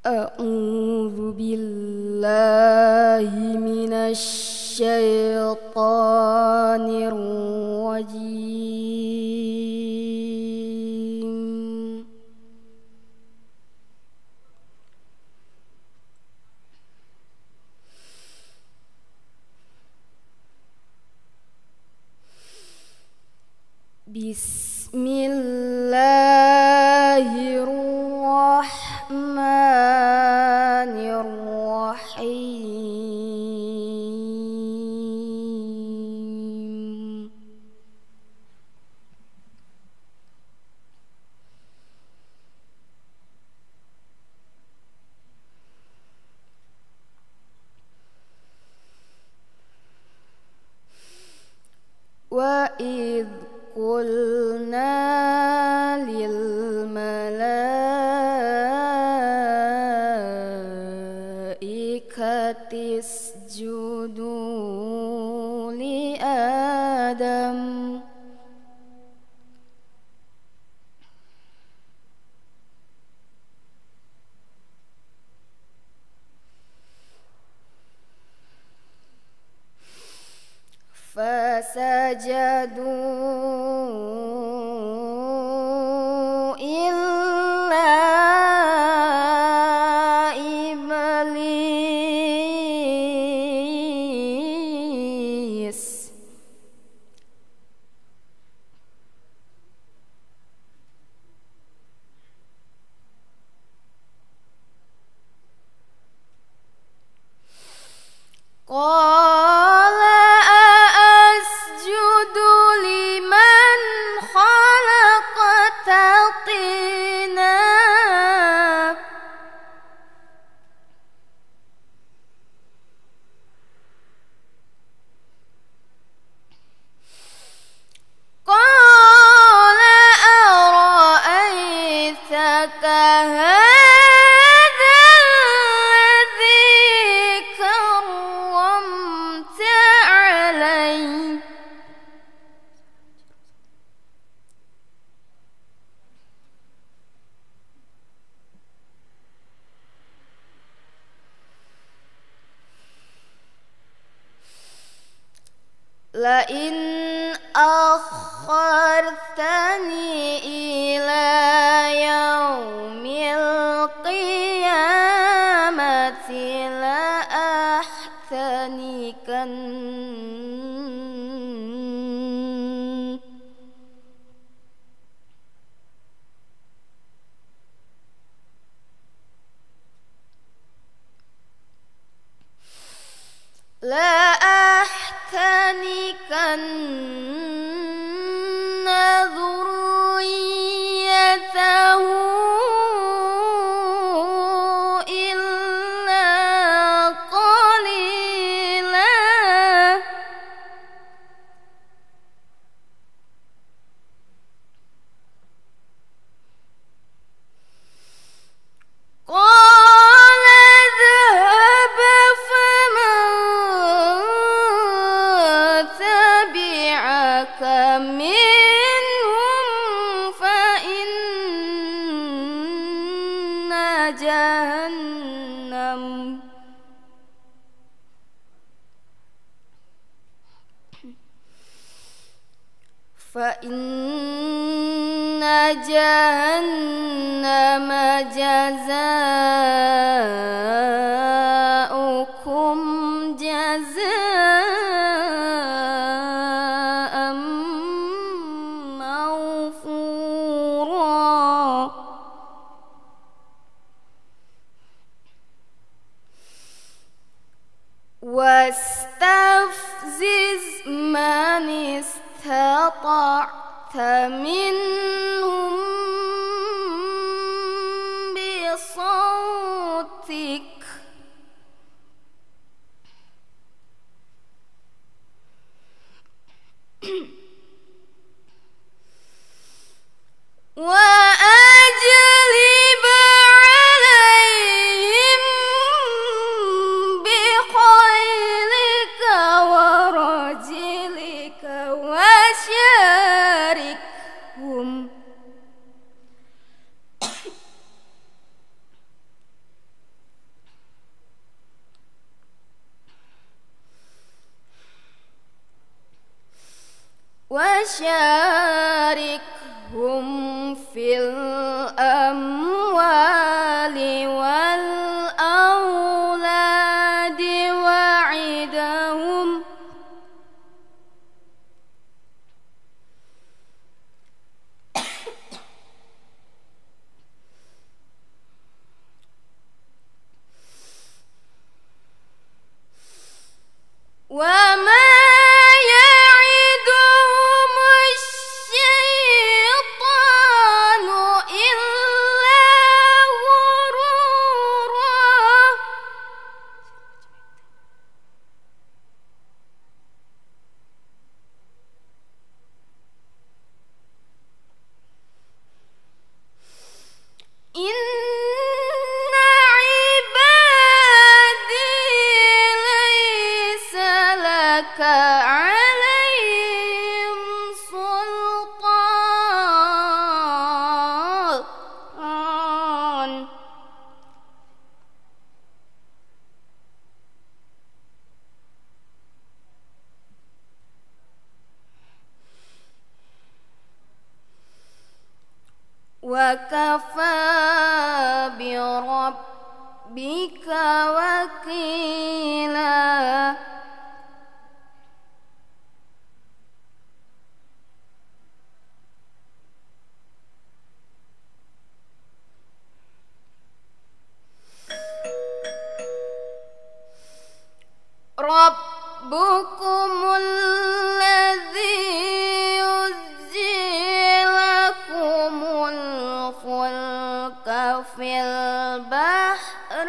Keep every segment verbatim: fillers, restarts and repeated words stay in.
أعوذ بالله من الشيطان الرجيم. بسم الله الرحمن الرحيم. وإذ قلنا للملائكة اسجدوا لآدم فسجدوا إلا إبليس قال أأسجد لمن خلقت طينا قال أرأيتك هذا الذي كرمت علي لئن أخرتني إلى يوم القيامة لأحتنكن لأحتنكن ذريته إلا قليلا قال اذهب فمن تبعك منهم فإن جهنم فإن جهنم جزاؤكم جزاء موفورا واستفزز من استطعت منهم بصوتك وأجلب عليهم بخيلك ورجلك وشاركهم وشاركهم في الأموال والأولاد وعدهم وما عليهم سلطان وكفى بربك وكيلا ربكم الذي يزجي لكم الفلك في البحر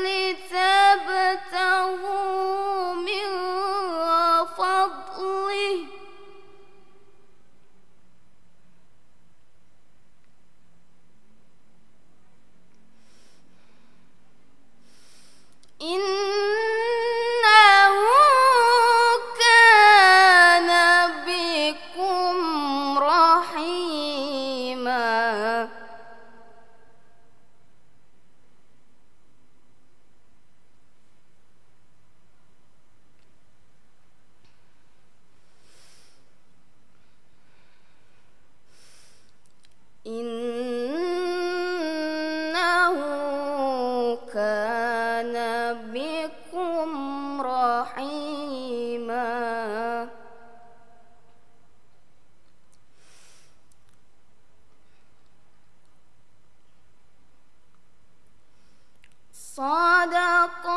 لتبتغوا من فضله إنه كان بكم رحيما إنه كان بكم رحيما صدق